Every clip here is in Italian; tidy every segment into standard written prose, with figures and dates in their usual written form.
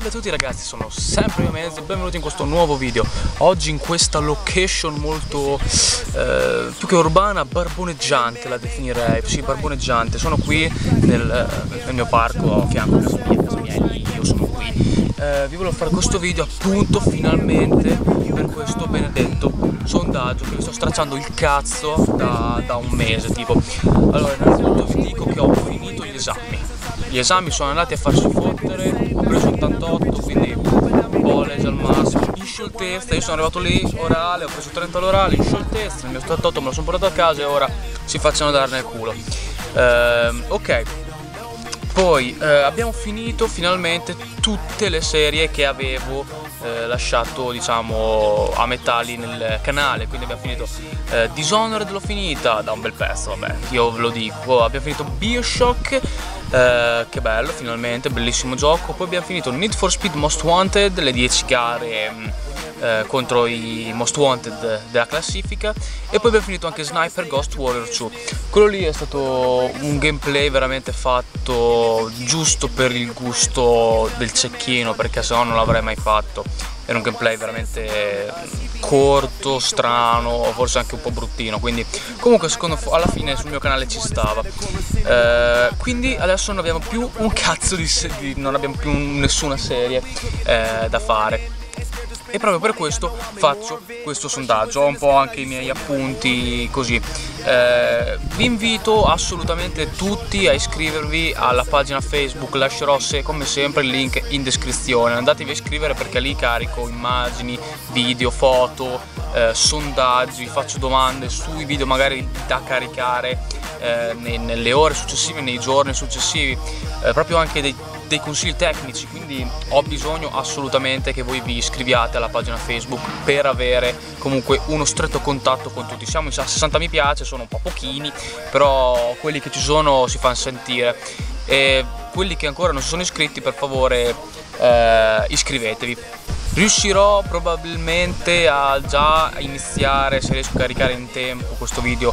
Salve a tutti ragazzi, sono sempre io Menzi e benvenuti in questo nuovo video. Oggi in questa location molto più che urbana, barboneggiante la definirei. Sì, barboneggiante. Sono qui nel mio parco a fianco a casa mia, io sono qui. Vi volevo fare questo video appunto finalmente per questo benedetto sondaggio che vi sto stracciando il cazzo da un mese tipo. Allora, innanzitutto vi dico che ho finito gli esami. Gli esami sono andati a farsi fottere, ho preso 88, quindi college al massimo, in scioltezza, io sono arrivato lì, orale, ho preso 30 all'orale, in scioltezza, il mio 88 me lo sono portato a casa e ora si facciano dare nel culo. Ok, poi abbiamo finito finalmente tutte le serie che avevo lasciato diciamo a metà lì nel canale, quindi abbiamo finito Dishonored, l'ho finita da un bel pezzo, vabbè, io ve lo dico, abbiamo finito BioShock, che bello, finalmente, bellissimo gioco. Poi abbiamo finito Need for Speed Most Wanted, le 10 gare contro i Most Wanted della classifica. E poi abbiamo finito anche Sniper Ghost Warrior 2. Quello lì è stato un gameplay veramente fatto giusto per il gusto del cecchino, perché se no non l'avrei mai fatto. Era un gameplay veramente corto, strano, forse anche un po' bruttino, quindi comunque alla fine sul mio canale ci stava. Quindi adesso non abbiamo più un cazzo non abbiamo più nessuna serie da fare. E proprio per questo faccio questo sondaggio, ho un po' anche i miei appunti così. Vi invito assolutamente tutti a iscrivervi alla pagina Facebook, lascerò come sempre il link in descrizione, andatevi a iscrivere perché lì carico immagini, video, foto, sondaggi, faccio domande sui video magari da caricare nelle ore successive, nei giorni successivi, proprio anche dei consigli tecnici, quindi ho bisogno assolutamente che voi vi iscriviate alla pagina Facebook per avere comunque uno stretto contatto con tutti. Siamo a 60 mi piace, sono un po' pochini, però quelli che ci sono si fanno sentire, e quelli che ancora non si sono iscritti per favore iscrivetevi. Riuscirò probabilmente a già iniziare, se riesco a caricare in tempo questo video,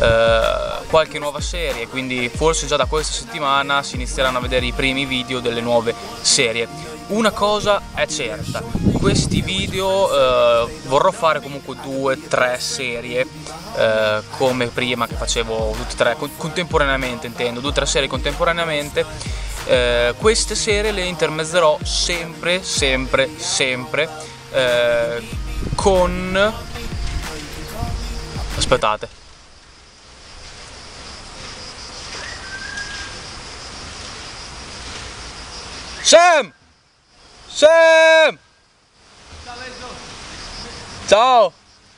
qualche nuova serie, quindi forse già da questa settimana si inizieranno a vedere i primi video delle nuove serie. Una cosa è certa, questi video vorrò fare comunque 2-3 serie come prima, che facevo tutte e tre contemporaneamente, intendo 2-3 serie contemporaneamente. Queste serie le intermezzerò sempre con... aspettate. Sam! Ciao!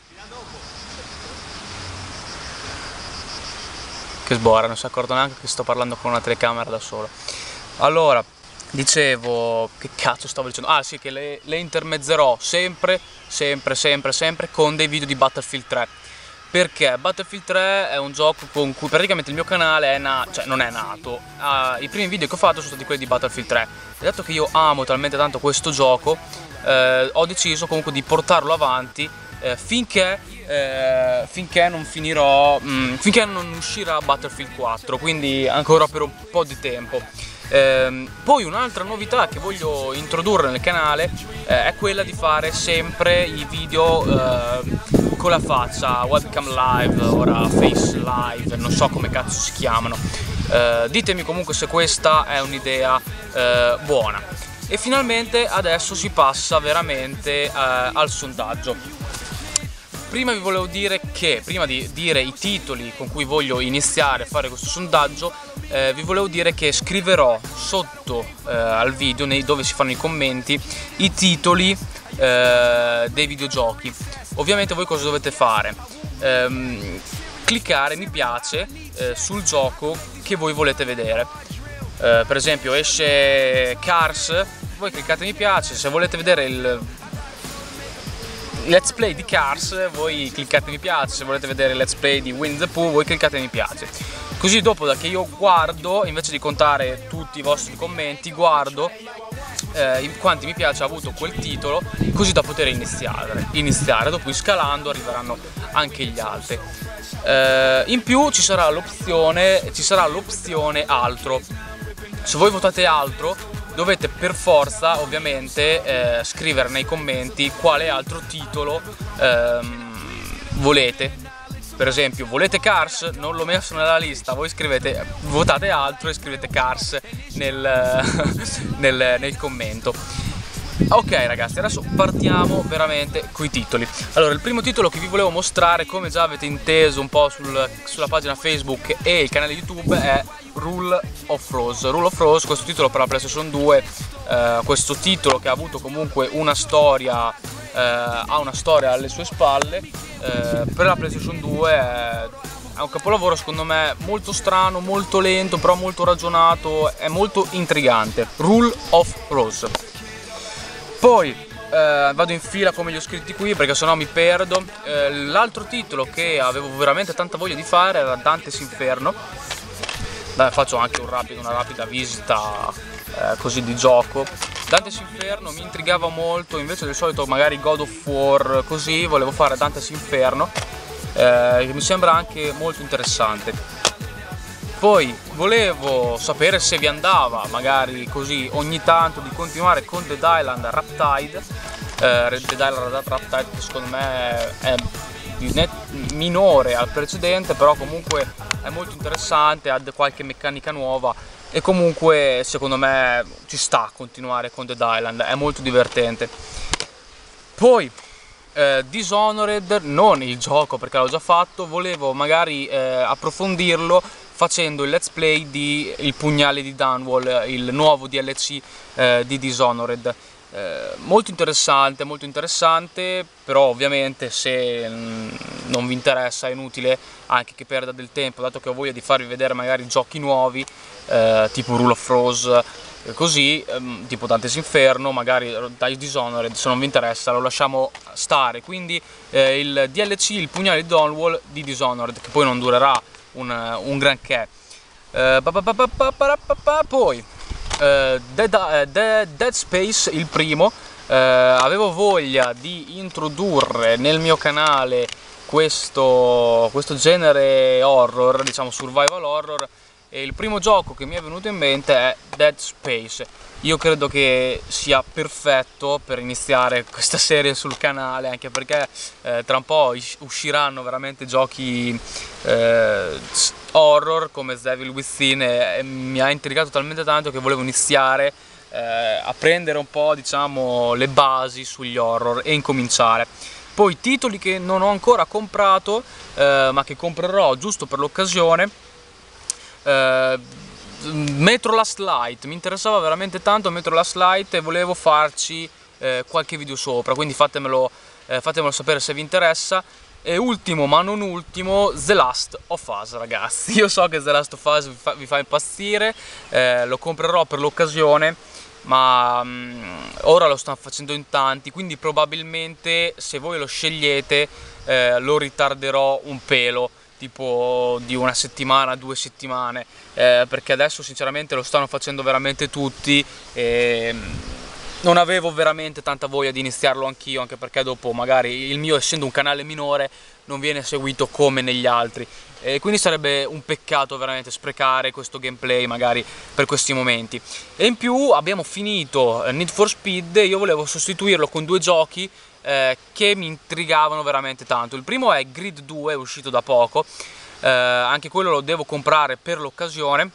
Che sbora, non si è accorto neanche che sto parlando con una telecamera da solo. Allora, dicevo, che cazzo stavo dicendo? Ah sì, che le intermezzerò sempre con dei video di Battlefield 3. Perché Battlefield 3 è un gioco con cui praticamente il mio canale non è nato. I primi video che ho fatto sono stati quelli di Battlefield 3. E dato che io amo talmente tanto questo gioco, ho deciso comunque di portarlo avanti finché non finirò, finché non uscirà Battlefield 4, quindi ancora per un po' di tempo. Poi un'altra novità che voglio introdurre nel canale è quella di fare sempre i video con la faccia, webcam live, ora face live, non so come cazzo si chiamano. Ditemi comunque se questa è un'idea buona. E finalmente adesso si passa veramente al sondaggio. Prima vi volevo dire che, prima di dire i titoli con cui voglio iniziare a fare questo sondaggio, vi volevo dire che scriverò sotto al video, dove si fanno i commenti, i titoli dei videogiochi. Ovviamente voi cosa dovete fare? Cliccare mi piace sul gioco che voi volete vedere. Per esempio esce Cars, voi cliccate mi piace. Se volete vedere il let's play di Cars, voi cliccate mi piace. Se volete vedere il let's play di Winnie the Pooh, voi cliccate mi piace. Così dopo, da che io guardo, invece di contare tutti i vostri commenti, guardo quanti mi piace ha avuto quel titolo, così da poter iniziare. Dopo scalando arriveranno anche gli altri. In più ci sarà l'opzione altro. Se voi votate altro, dovete per forza ovviamente scrivere nei commenti quale altro titolo volete. Per esempio, volete Cars? Non l'ho messo nella lista, voi scrivete, votate altro e scrivete Cars nel commento. Ok ragazzi, adesso partiamo veramente coi titoli. Allora, il primo titolo che vi volevo mostrare, come già avete inteso un po' sulla pagina Facebook e il canale YouTube, è Rule of Rose. Rule of Rose, questo titolo per la PlayStation 2, questo titolo che ha avuto comunque una storia, ha una storia alle sue spalle, per la PlayStation 2 è un capolavoro secondo me, molto strano, molto lento, però molto ragionato, è molto intrigante. Rule of Rose. Poi vado in fila come li ho scritti qui perché sennò mi perdo. L'altro titolo che avevo veramente tanta voglia di fare era Dante's Inferno. Faccio anche una rapida visita così di gioco. Dante's Inferno mi intrigava molto, invece del solito magari God of War, così volevo fare Dante's Inferno, che mi sembra anche molto interessante. Poi volevo sapere se vi andava magari così ogni tanto di continuare con Dead Island Riptide. Dead Island Riptide che secondo me è minore al precedente, però comunque è molto interessante, ha qualche meccanica nuova e comunque secondo me ci sta a continuare con Dead Island, è molto divertente. Poi Dishonored, non il gioco perché l'ho già fatto, volevo magari approfondirlo facendo il let's play di Il Pugnale di Dunwall, il nuovo DLC di Dishonored. Molto interessante, però ovviamente se non vi interessa è inutile anche che perda del tempo, dato che ho voglia di farvi vedere magari giochi nuovi, tipo Rule of Rose, così, tipo Dante's Inferno, magari dai Dishonored, se non vi interessa lo lasciamo stare. Quindi il DLC, Il Pugnale di Dunwall di Dishonored, che poi non durerà un granché. Poi Dead Space, il primo, avevo voglia di introdurre nel mio canale questo genere horror, diciamo survival horror, e il primo gioco che mi è venuto in mente è Dead Space. Io credo che sia perfetto per iniziare questa serie sul canale, anche perché tra un po' usciranno veramente giochi horror come The Devil Within, e mi ha intrigato talmente tanto che volevo iniziare a prendere un po', diciamo, le basi sugli horror e incominciare. Poi titoli che non ho ancora comprato, ma che comprerò giusto per l'occasione. Metro Last Light, mi interessava veramente tanto Metro Last Light e volevo farci qualche video sopra, quindi fatemelo sapere se vi interessa. E ultimo ma non ultimo, The Last of Us, ragazzi. Io so che The Last of Us vi fa impazzire, lo comprerò per l'occasione, ma ora lo stanno facendo in tanti, quindi probabilmente se voi lo scegliete lo ritarderò un pelo, tipo di una settimana, 2 settimane, perché adesso sinceramente lo stanno facendo veramente tutti e non avevo veramente tanta voglia di iniziarlo anch'io, anche perché dopo magari il mio, essendo un canale minore, non viene seguito come negli altri, e quindi sarebbe un peccato veramente sprecare questo gameplay magari per questi momenti. E in più abbiamo finito Need for Speed e io volevo sostituirlo con 2 giochi che mi intrigavano veramente tanto. Il primo è Grid 2, è uscito da poco, anche quello lo devo comprare per l'occasione.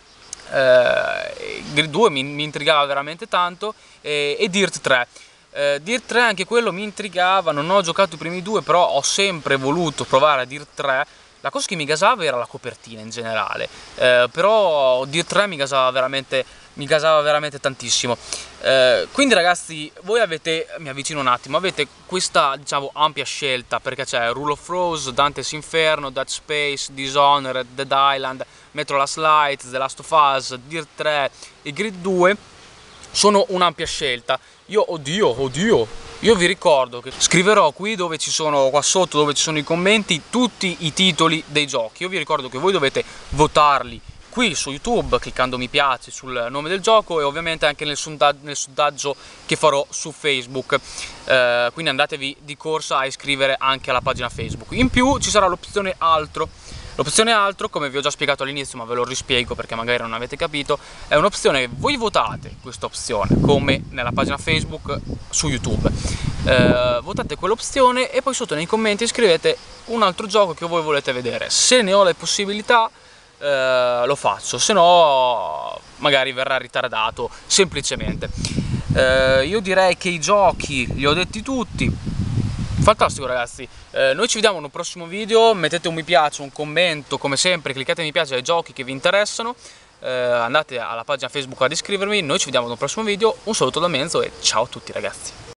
Grid 2 mi intrigava veramente tanto, e Dirt 3. Dirt 3 anche quello mi intrigava, non ho giocato i primi 2, però ho sempre voluto provare a Dirt 3. La cosa che mi gasava era la copertina in generale, però Dirt 3 mi gasava veramente tantissimo. Quindi ragazzi, voi avete, mi avvicino un attimo, avete questa, diciamo, ampia scelta, perché c'è Rule of Rose, Dante's Inferno, Dead Space, Dishonored, Dead Island, Metro Last Light, The Last of Us, Dirt 3 e Grid 2. Sono un'ampia scelta. Io vi ricordo che scriverò qui dove ci sono, qua sotto dove ci sono i commenti, tutti i titoli dei giochi. Io vi ricordo che voi dovete votarli qui su YouTube cliccando mi piace sul nome del gioco e ovviamente anche nel sondaggio che farò su Facebook, quindi andatevi di corsa a iscrivere anche alla pagina Facebook. In più ci sarà l'opzione altro. L'opzione altro, come vi ho già spiegato all'inizio, ma ve lo rispiego perché magari non avete capito, è un'opzione che voi votate questa opzione, come nella pagina Facebook su YouTube. Votate quell'opzione e poi sotto nei commenti scrivete un altro gioco che voi volete vedere. Se ne ho le possibilità lo faccio, se no magari verrà ritardato semplicemente. Io direi che i giochi li ho detti tutti. Fantastico ragazzi, noi ci vediamo in un prossimo video, mettete un mi piace, un commento, come sempre cliccate mi piace ai giochi che vi interessano, andate alla pagina Facebook ad iscrivervi, noi ci vediamo in un prossimo video, un saluto da Menzo e ciao a tutti ragazzi.